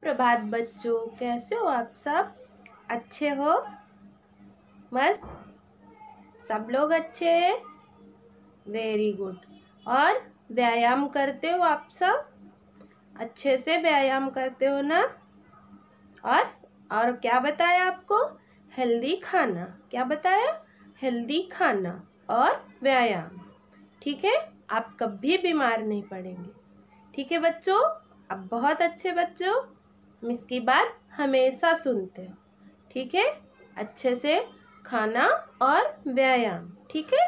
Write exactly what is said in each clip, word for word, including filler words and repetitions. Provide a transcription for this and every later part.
प्रभात बच्चों, कैसे हो आप सब? अच्छे हो? मस्त? सब लोग अच्छे हैं? Very good. और व्यायाम करते हो आप सब? अच्छे से व्यायाम करते हो ना? और और क्या बताया आपको? हेल्दी खाना। क्या बताया? हेल्दी खाना और व्यायाम। ठीक है, आप कभी बीमार नहीं पड़ेंगे। ठीक है बच्चों, अब बहुत अच्छे बच्चों, मिस की बात हमेशा सुनते हो। ठीक है, अच्छे से खाना और व्यायाम। ठीक है,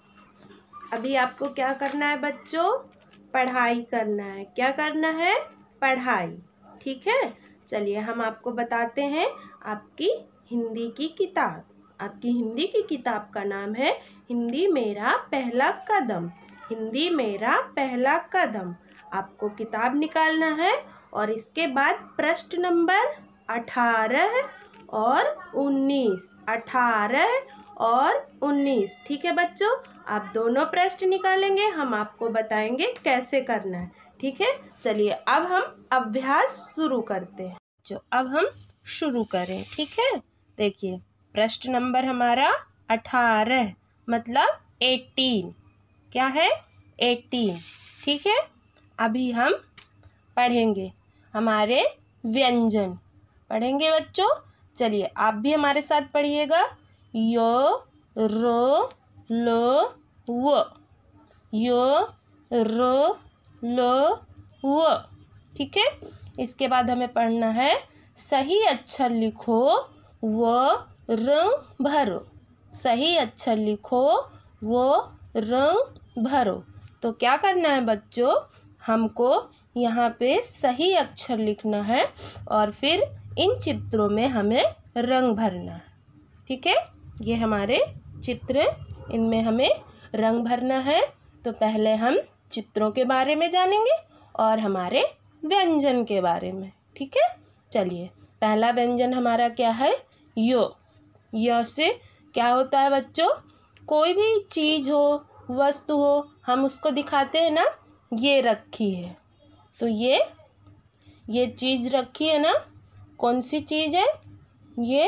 अभी आपको क्या करना है बच्चों? पढ़ाई करना है। क्या करना है? पढ़ाई। ठीक है, चलिए हम आपको बताते हैं आपकी हिंदी की किताब। आपकी हिंदी की किताब का नाम है हिंदी मेरा पहला कदम। हिंदी मेरा पहला कदम। आपको किताब निकालना है और इसके बाद पृष्ठ नंबर अठारह और उन्नीस। अठारह और उन्नीस। ठीक है बच्चों, आप दोनों पृष्ठ निकालेंगे, हम आपको बताएंगे कैसे करना है। ठीक है, चलिए अब हम अभ्यास शुरू करते हैं। जो अब हम शुरू करें। ठीक है, देखिए पृष्ठ नंबर हमारा अठारह मतलब एटीन। क्या है? एटीन। ठीक है, अभी हम पढ़ेंगे हमारे व्यंजन। पढ़ेंगे बच्चों, चलिए आप भी हमारे साथ पढ़िएगा। यो, रो, लो, वो। यो, रो, लो, वो। ठीक है, इसके बाद हमें पढ़ना है सही अक्षर लिखो वो रंग भरो। सही अक्षर लिखो वो रंग भरो। तो क्या करना है बच्चों? हमको यहाँ पे सही अक्षर लिखना है और फिर इन चित्रों में हमें रंग भरना है। ठीक है, ये हमारे चित्र, इनमें हमें रंग भरना है। तो पहले हम चित्रों के बारे में जानेंगे और हमारे व्यंजन के बारे में। ठीक है, चलिए पहला व्यंजन हमारा क्या है? यो। यो से क्या होता है बच्चों? कोई भी चीज़ हो, वस्तु हो, हम उसको दिखाते हैं ना, ये रखी है। तो ये ये चीज़ रखी है ना, कौन सी चीज़ है? ये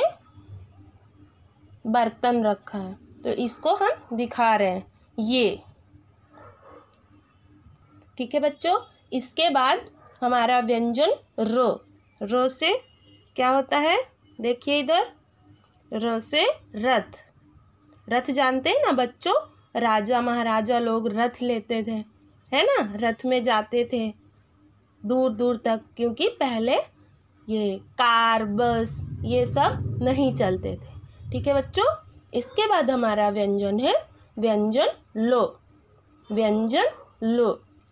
बर्तन रखा है, तो इसको हम दिखा रहे हैं, ये। ठीक है बच्चों, इसके बाद हमारा व्यंजन रो। रो से क्या होता है? देखिए इधर, रो से रथ। रथ जानते हैं ना बच्चों? राजा महाराजा लोग रथ लेते थे, है ना? रथ में जाते थे दूर दूर तक, क्योंकि पहले ये कार बस ये सब नहीं चलते थे। ठीक है बच्चों, इसके बाद हमारा व्यंजन है व्यंजन लो। व्यंजन लो,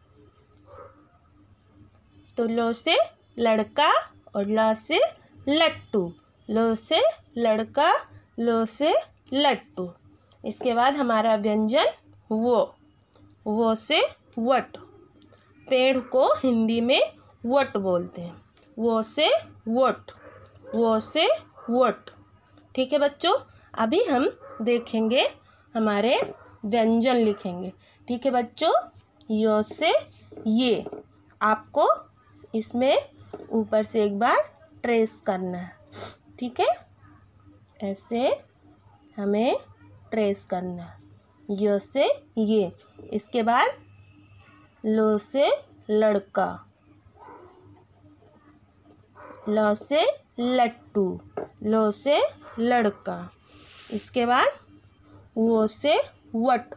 तो लो से लड़का और ला से लट्टू। लो से लड़का, लो से लट्टू। इसके बाद हमारा व्यंजन वो। वो से वट। पेड़ को हिंदी में वट बोलते हैं। वो से वट। वो से वट। ठीक है बच्चों, अभी हम देखेंगे हमारे व्यंजन लिखेंगे। ठीक है बच्चों, यो से ये। आपको इसमें ऊपर से एक बार ट्रेस करना है। ठीक है, ऐसे हमें ट्रेस करना है, यो से ये। इसके बाद लो से लड़का, लो से लट्टू, लो से लड़का। इसके बाद वो से वट,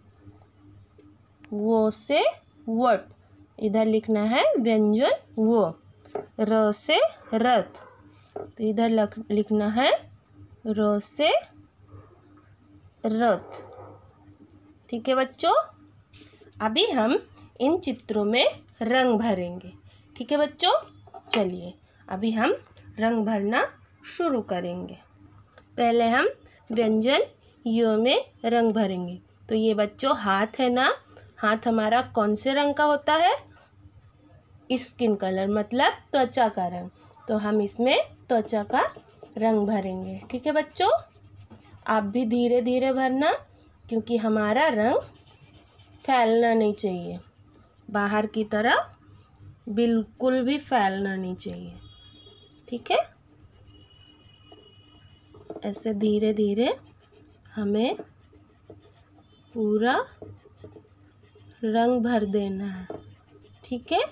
वो से वट। इधर लिखना है व्यंजन वो। र से रथ, तो इधर लिखना है र से रथ। ठीक है बच्चों, अभी हम इन चित्रों में रंग भरेंगे। ठीक है बच्चों, चलिए अभी हम रंग भरना शुरू करेंगे। पहले हम व्यंजन यो में रंग भरेंगे। तो ये बच्चों हाथ है ना, हाथ हमारा कौन से रंग का होता है? स्किन कलर मतलब त्वचा का रंग। तो हम इसमें त्वचा का रंग भरेंगे। ठीक है बच्चों, आप भी धीरे धीरे भरना, क्योंकि हमारा रंग फैलना नहीं चाहिए, बाहर की तरफ बिल्कुल भी फैलना नहीं चाहिए। ठीक है। ऐसे धीरे धीरे हमें पूरा रंग भर देना है, ठीक है।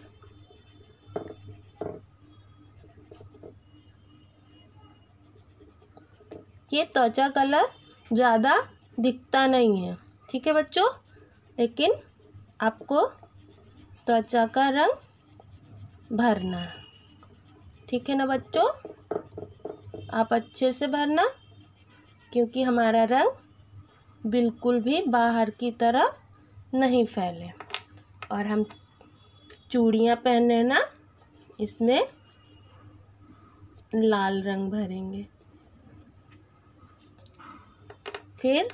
ये त्वचा कलर ज़्यादा दिखता नहीं है, ठीक है बच्चों, लेकिन आपको त्वचा का रंग भरना है, ठीक है ना बच्चों। आप अच्छे से भरना, क्योंकि हमारा रंग बिल्कुल भी बाहर की तरफ नहीं फैले। और हम चूड़ियाँ पहने ना, इसमें लाल रंग भरेंगे, फिर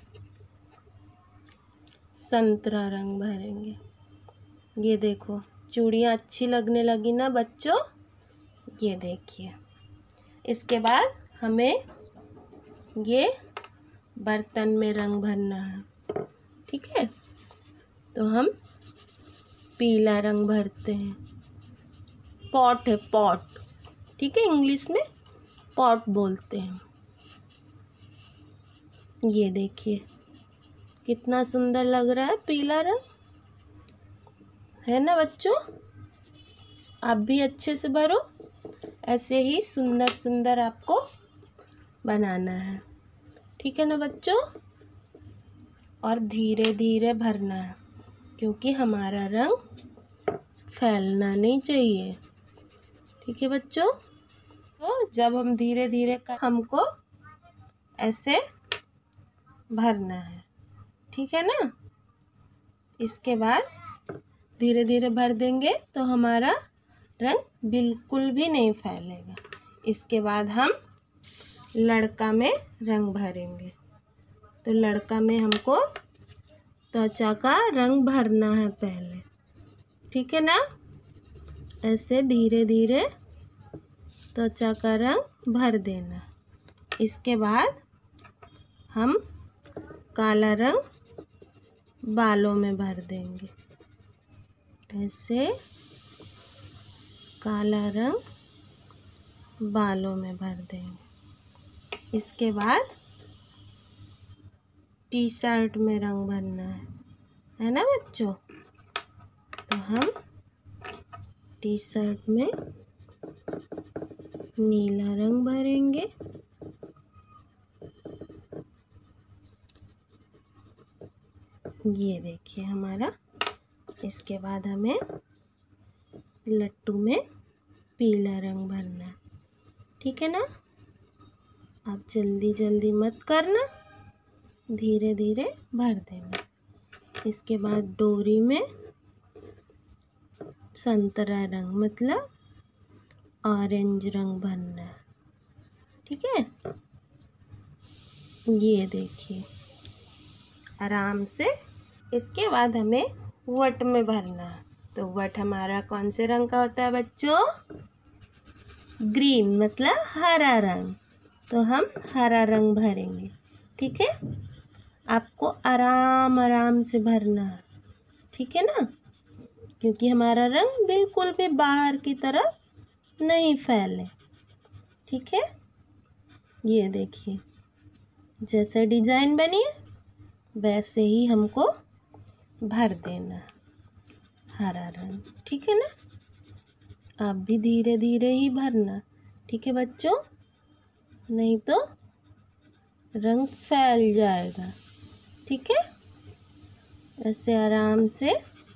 संतरा रंग भरेंगे। ये देखो चूड़ियाँ अच्छी लगने लगी ना बच्चों, ये देखिए। इसके बाद हमें ये बर्तन में रंग भरना है, ठीक है। तो हम पीला रंग भरते हैं, पॉट है पॉट, ठीक है, इंग्लिश में पॉट बोलते हैं। ये देखिए कितना सुंदर लग रहा है पीला रंग, है ना बच्चों। आप भी अच्छे से भरो, ऐसे ही सुंदर सुंदर आपको बनाना है, ठीक है ना बच्चों। और धीरे धीरे भरना है, क्योंकि हमारा रंग फैलना नहीं चाहिए, ठीक है बच्चों। तो जब हम धीरे धीरे हमको ऐसे भरना है, ठीक है ना। इसके बाद धीरे धीरे भर देंगे तो हमारा रंग बिल्कुल भी नहीं फैलेगा। इसके बाद हम लड़का में रंग भरेंगे। तो लड़का में हमको त्वचा का रंग भरना है पहले, ठीक है ना। ऐसे धीरे धीरे त्वचा का रंग भर देना। इसके बाद हम काला रंग बालों में भर देंगे। ऐसे काला रंग बालों में भर देंगे। इसके बाद टी शर्ट में रंग भरना है, है ना बच्चों। तो हम टी शर्ट में नीला रंग भरेंगे। ये देखिए हमारा। इसके बाद हमें लट्टू में पीला रंग भरना है, ठीक है ना। आप जल्दी जल्दी मत करना, धीरे धीरे भर देना। इसके बाद डोरी में संतरा रंग मतलब ऑरेंज रंग भरना है, ठीक है। ये देखिए आराम से। इसके बाद हमें वट में भरना है। तो वट हमारा कौन से रंग का होता है बच्चों? ग्रीन मतलब हरा रंग। तो हम हरा रंग भरेंगे, ठीक है। आपको आराम आराम से भरना है, ठीक है ना, क्योंकि हमारा रंग बिल्कुल भी बाहर की तरफ नहीं फैले, ठीक है। ये देखिए जैसे डिजाइन बनी है वैसे ही हमको भर देना हरा रंग, ठीक है ना। आप भी धीरे धीरे ही भरना, ठीक है बच्चों, नहीं तो रंग फैल जाएगा, ठीक है। ऐसे आराम से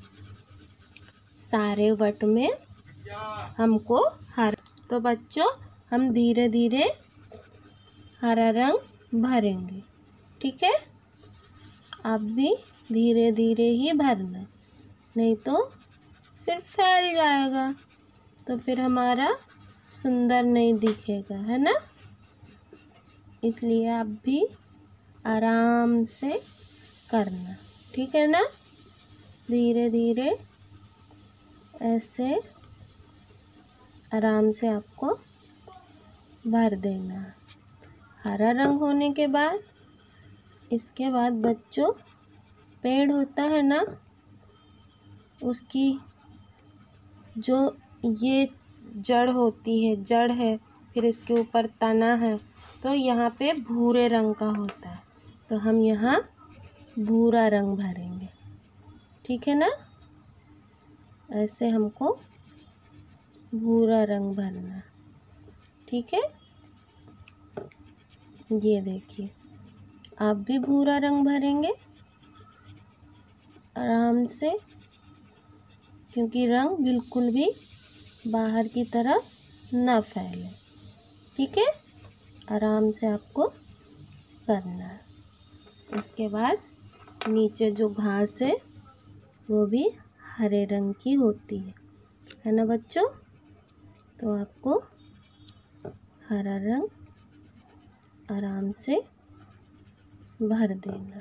सारे वट में हमको हरा। तो बच्चों हम धीरे धीरे हरा रंग भरेंगे, ठीक है। आप भी धीरे धीरे ही भरना, नहीं तो फिर फैल जाएगा, तो फिर हमारा सुंदर नहीं दिखेगा, है ना। इसलिए आप भी आराम से करना, ठीक है ना। धीरे धीरे ऐसे आराम से आपको भर देना। हरा रंग होने के बाद इसके बाद बच्चों पेड़ होता है ना, उसकी जो ये जड़ होती है, जड़ है, फिर इसके ऊपर तना है, तो यहाँ पे भूरे रंग का होता है, तो हम यहाँ भूरा रंग भरेंगे। ठीक है ना, ऐसे हमको भूरा रंग भरना। ठीक है, ये देखिए आप भी भूरा रंग भरेंगे आराम से, क्योंकि रंग बिल्कुल भी बाहर की तरफ ना फैले। ठीक है, आराम से आपको करना है। इसके बाद नीचे जो घास है वो भी हरे रंग की होती है, है ना बच्चों? तो आपको हरा रंग आराम से भर देना,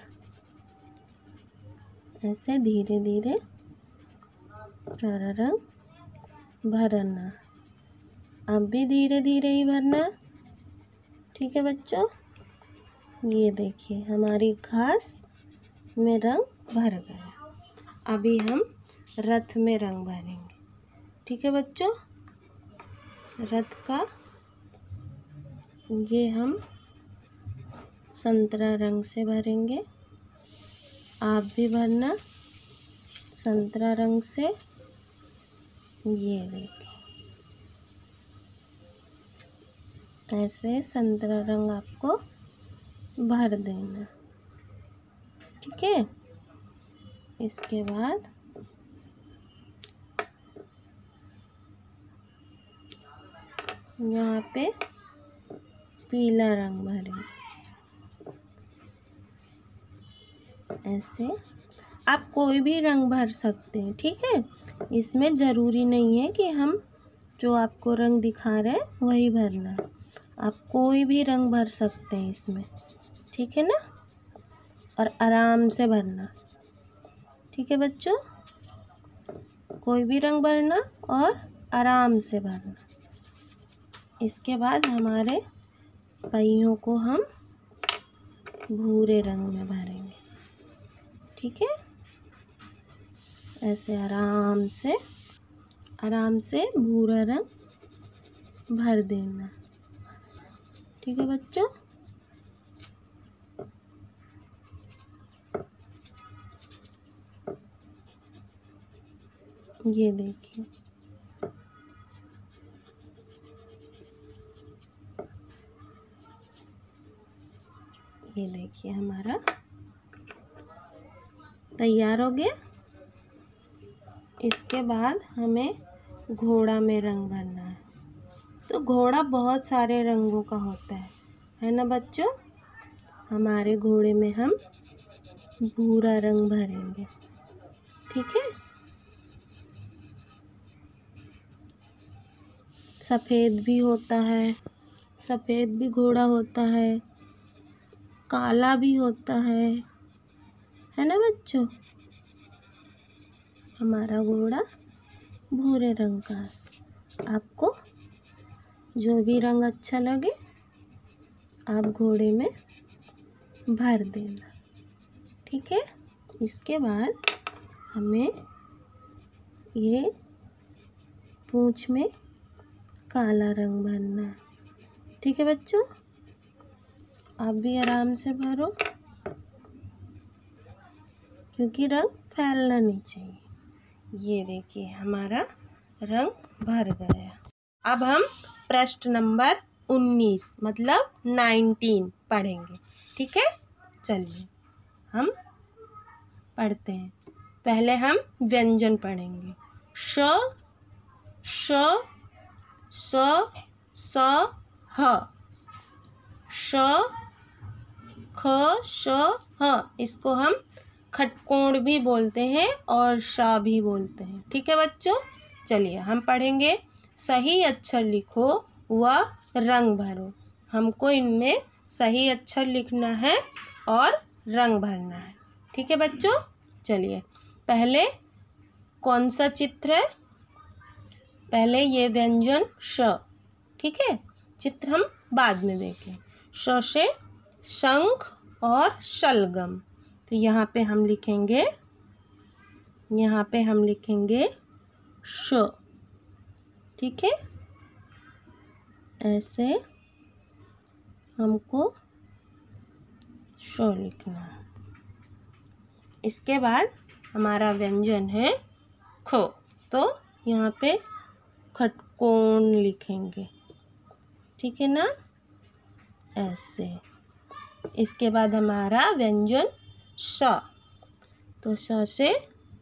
ऐसे धीरे धीरे हरा रंग भरना। अब भी धीरे धीरे ही भरना। ठीक है बच्चों, ये देखिए हमारी घास में रंग भर गया। अभी हम रथ में रंग भरेंगे। ठीक है बच्चों, रथ का ये हम संतरा रंग से भरेंगे। आप भी भरना संतरा रंग से। ये देखिए ऐसे संतरा रंग आपको भर देना। ठीक है, इसके बाद यहाँ पे पीला रंग भरेंगे। ऐसे आप कोई भी रंग भर सकते हैं। ठीक है, इसमें ज़रूरी नहीं है कि हम जो आपको रंग दिखा रहे हैं वही भरना है, आप कोई भी रंग भर सकते हैं इसमें। ठीक है ना, और आराम से भरना। ठीक है बच्चों, कोई भी रंग भरना और आराम से भरना। इसके बाद हमारे पहियों को हम भूरे रंग में भरेंगे। ठीक है, ऐसे आराम से आराम से भूरा रंग भर देना। ठीक है बच्चों, ये देखिए ये देखिए हमारा तैयार हो गया। इसके बाद हमें घोड़ा में रंग भरना है। तो घोड़ा बहुत सारे रंगों का होता है, है ना बच्चों? हमारे घोड़े में हम भूरा रंग भरेंगे। ठीक है, सफ़ेद भी होता है, सफ़ेद भी घोड़ा होता है, काला भी होता है, है ना बच्चों? हमारा घोड़ा भूरे रंग का है। आपको जो भी रंग अच्छा लगे आप घोड़े में भर देना। ठीक है, इसके बाद हमें ये पूंछ में काला रंग भरना है। ठीक है बच्चों, आप भी आराम से भरो, क्योंकि रंग फैलना नहीं चाहिए। ये देखिए हमारा रंग भर गया। अब हम पृष्ठ नंबर उन्नीस मतलब नाइनटीन पढ़ेंगे। ठीक है, चलिए हम पढ़ते हैं। पहले हम व्यंजन पढ़ेंगे। श श स स ह, श ख श ह। इसको हम खटकोण भी बोलते हैं और शा भी बोलते हैं। ठीक है बच्चों, चलिए हम पढ़ेंगे। सही अक्षर लिखो व रंग भरो। हमको इनमें सही अक्षर लिखना है और रंग भरना है। ठीक है बच्चों, चलिए पहले कौन सा चित्र है? पहले ये व्यंजन श। ठीक है, चित्र हम बाद में देखें। श से शंख और शलगम। तो यहाँ पे हम लिखेंगे यहाँ पे हम लिखेंगे श। ठीक है, ऐसे हमको शो लिखना है। इसके बाद हमारा व्यंजन है खो, तो यहाँ पे खटकोण लिखेंगे, ठीक है ना, ऐसे। इसके बाद हमारा व्यंजन श, तो श से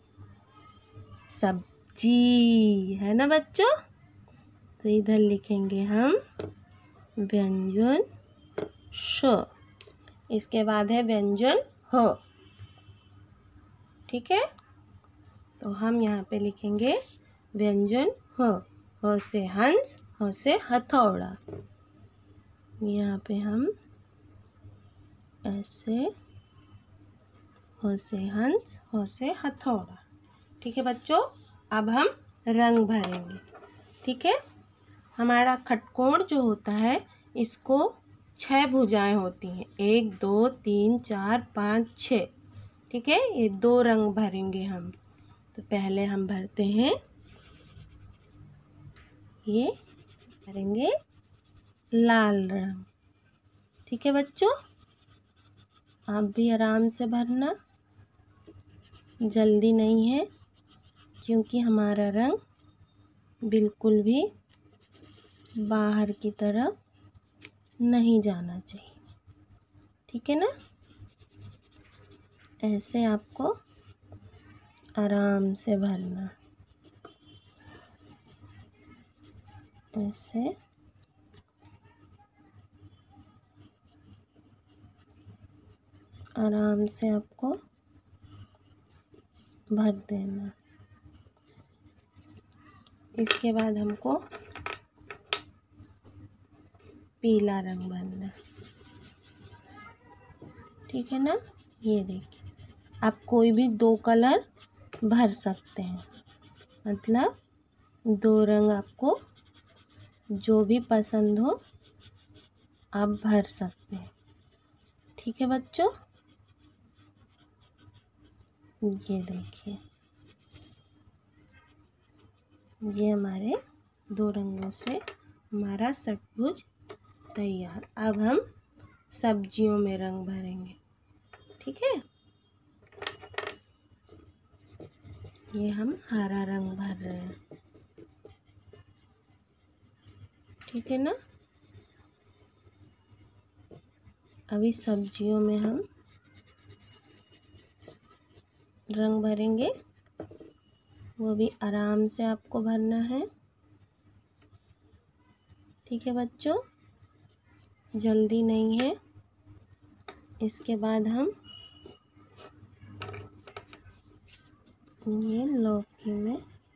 सब्जी, है ना बच्चों। तो इधर लिखेंगे हम व्यंजन श। इसके बाद है व्यंजन ह, ठीक है। तो हम यहाँ पे लिखेंगे व्यंजन ह। ह से हंस, ह से हथौड़ा। यहाँ पे हम ऐसे ह से हंस, ह से हथौड़ा, ठीक है बच्चों। अब हम रंग भरेंगे, ठीक है। हमारा खटकोण जो होता है, इसको छह भुजाएं होती हैं, एक दो तीन चार पाँच छः, ठीक है। ये दो रंग भरेंगे हम। तो पहले हम भरते हैं, ये भरेंगे लाल रंग, ठीक है बच्चों। आप भी आराम से भरना, जल्दी नहीं है, क्योंकि हमारा रंग बिल्कुल भी बाहर की तरफ नहीं जाना चाहिए, ठीक है ना। ऐसे आपको आराम से भरना, ऐसे आराम से आपको भर देना। इसके बाद हमको पीला रंग भरना, ठीक है ना। ये देखिए, आप कोई भी दो कलर भर सकते हैं, मतलब दो रंग आपको जो भी पसंद हो आप भर सकते हैं, ठीक है बच्चों। ये देखिए, ये हमारे दो रंगों से हमारा षटभुज तैयार। अब हम सब्जियों में रंग भरेंगे, ठीक है। ये हम हरा रंग भर रहे हैं, ठीक है ना। अभी सब्जियों में हम रंग भरेंगे, वो भी आराम से आपको भरना है, ठीक है बच्चों, जल्दी नहीं है। इसके बाद हम ये लौकी में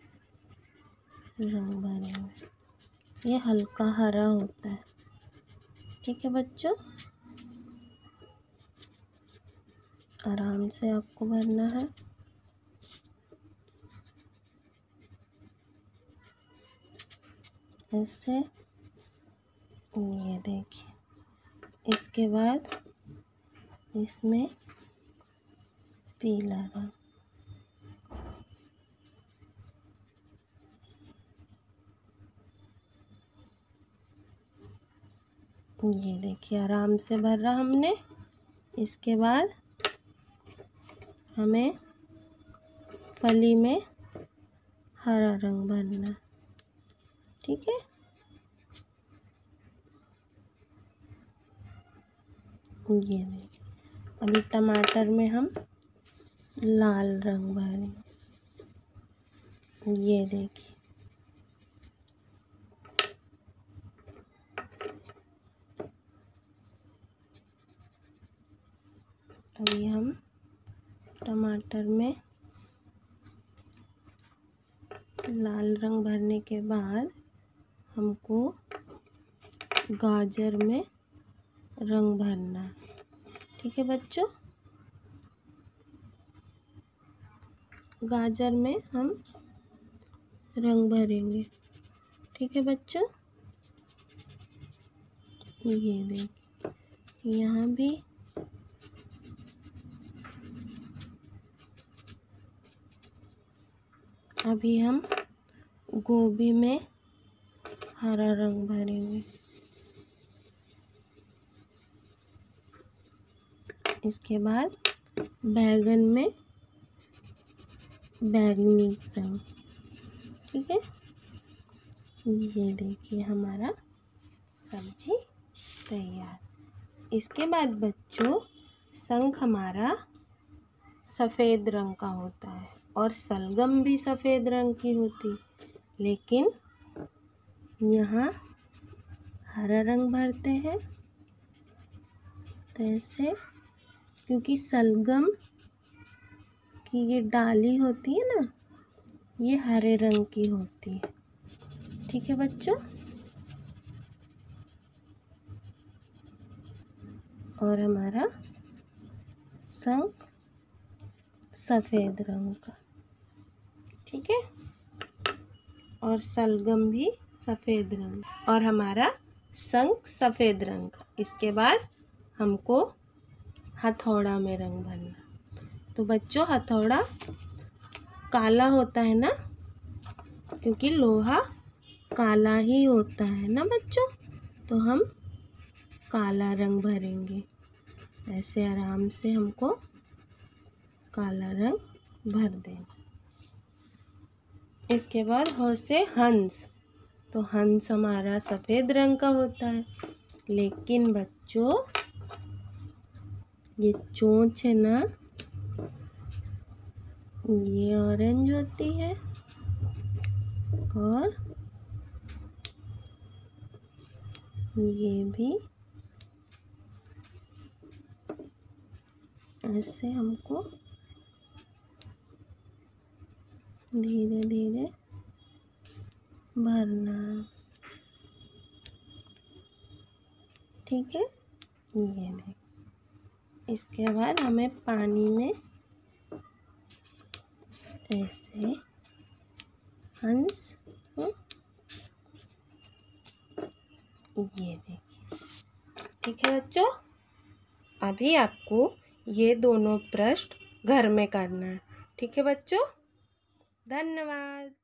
रंग भरेंगे, ये हल्का हरा होता है, ठीक है बच्चों। आराम से आपको भरना है, ऐसे। ये देखिए, इसके बाद इसमें पीला रंग, ये देखिए आराम से भर रहा हमने। इसके बाद हमें फली में हरा रंग भरना, ठीक है। ये देखिए, अभी टमाटर में हम लाल रंग भरेंगे, ये देखिए। अभी हम टमाटर में लाल रंग भरने के बाद हमको गाजर में रंग भरना है, ठीक है बच्चों। गाजर में हम रंग भरेंगे, ठीक है बच्चों। ये देखिए, यहाँ भी अभी हम गोभी में हरा रंग भरेंगे, इसके बाद बैगन में बैंगनी रंग। ठीक है, ये देखिए हमारा सब्जी तैयार। इसके बाद बच्चों शंख हमारा सफ़ेद रंग का होता है और सलगम भी सफ़ेद रंग की होती, लेकिन यहाँ हरा रंग भरते हैं तो ऐसे, क्योंकि सलगम की ये डाली होती है ना, ये हरे रंग की होती है। ठीक है बच्चों, और हमारा शंख सफ़ेद रंग का। ठीक है, और सलगम भी सफ़ेद रंग, और हमारा शंख सफ़ेद रंग का। इसके बाद हमको हथौड़ा में रंग भरना। तो बच्चों हथौड़ा काला होता है ना, क्योंकि लोहा काला ही होता है ना बच्चों, तो हम काला रंग भरेंगे। ऐसे आराम से हमको काला रंग भर देना। इसके बाद हो से हंस। तो हंस हमारा सफ़ेद रंग का होता है, लेकिन बच्चों ये चोंच है ना, ये ऑरेंज होती है और ये भी ऐसे हमको धीरे धीरे भरना। ठीक है, ये देख। इसके बाद हमें पानी में ऐसे हंस को, ये देखिए। ठीक है बच्चों, अभी आपको ये दोनों पृष्ठ घर में करना है। ठीक है बच्चों, धन्यवाद।